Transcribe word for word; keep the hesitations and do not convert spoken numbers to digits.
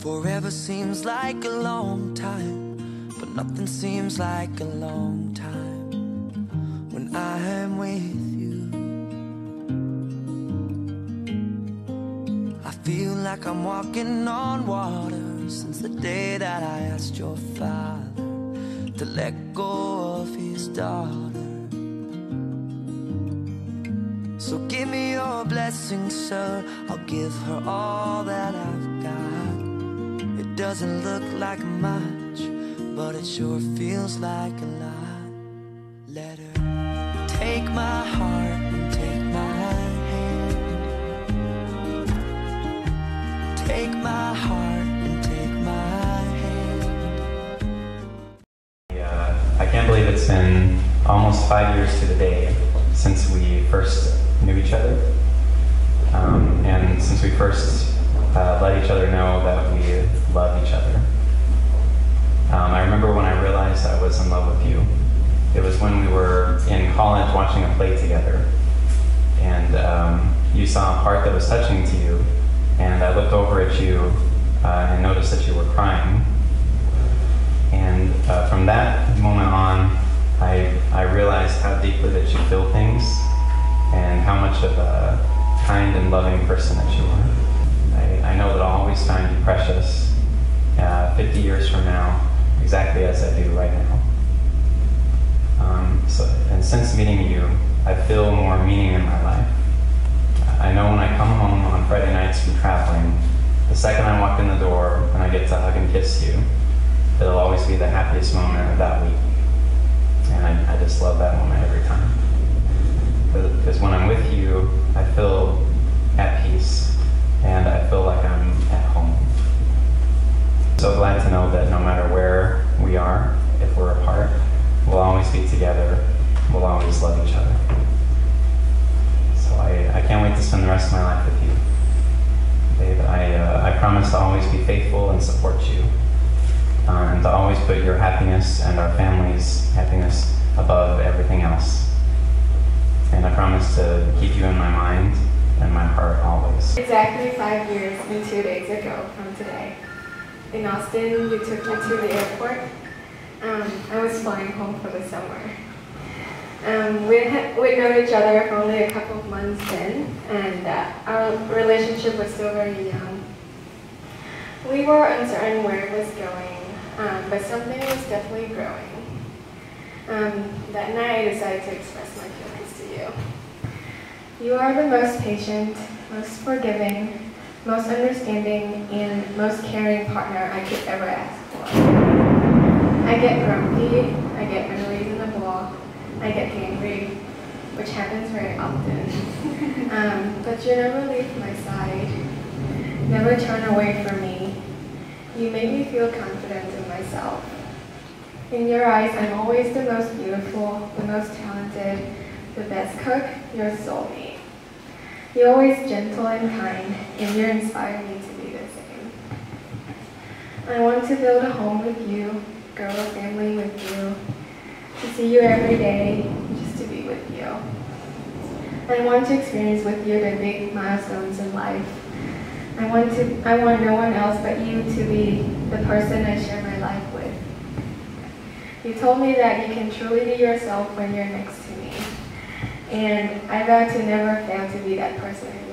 Forever seems like a long time, but nothing seems like a long time when I am with you. I feel like I'm walking on water since the day that I asked your father to let go of his daughter. So give me your blessing, sir, I'll give her all that I've got. It doesn't look like much, but it sure feels like a lot. Let her take my heart and take my hand. Take my heart and take my hand. Yeah, I can't believe it's been almost five years to the day since we first knew each other, um, and since we first uh, let each other know that we love each other. Um, I remember when I realized I was in love with you. It was when we were in college watching a play together, and um, you saw a part that was touching to you, and I looked over at you uh, and noticed that you were crying. And uh, from that moment on, I, I realized how deeply that you feel things and how much of a kind and loving person that you are. I, I know that I'll always find you precious uh, fifty years from now, exactly as I do right now. Um, so, and since meeting you, I feel more meaning in my life. I know when I come home on Friday nights from traveling, the second I walk in the door and I get to hug and kiss you, it'll always be the happiest moment of that week. And I, I just love that moment every time. Because when I'm with you, I feel at peace, and I feel like I'm at home. So glad to know that no matter where we are, if we're apart, we'll always be together, we'll always love each other. So I, I can't wait to spend the rest of my life with you. Babe, I, uh, I promise to always be faithful and support you, uh, and to always put your happiness and our family's happiness above everything else. And I promise to keep you in my mind and my heart always. Exactly five years and two days ago from today. In Austin, you took me to the airport. Um, I was flying home for the summer. Um, we had, we'd known each other for only a couple of months then, and uh, our relationship was still very young. We were uncertain where it was going, um, but something was definitely growing. Um, that night, I decided to express my feelings to you. You are the most patient, most forgiving, most understanding, and most caring partner I could ever ask for. I get grumpy, I get unreasonable, I get angry, which happens very often. um, but you never leave my side, never turn away from me. You make me feel confident in myself. In your eyes, I'm always the most beautiful, the most talented, the best cook, your soulmate. You're always gentle and kind, and you inspire me to be the same. I want to build a home with you, grow a family with you, to see you every day, just to be with you. I want to experience with you the big milestones in life. I want to. I want no one else but you to be the person I share my life with. You told me that you can truly be yourself when you're next to me, and I vow to never fail to be that person.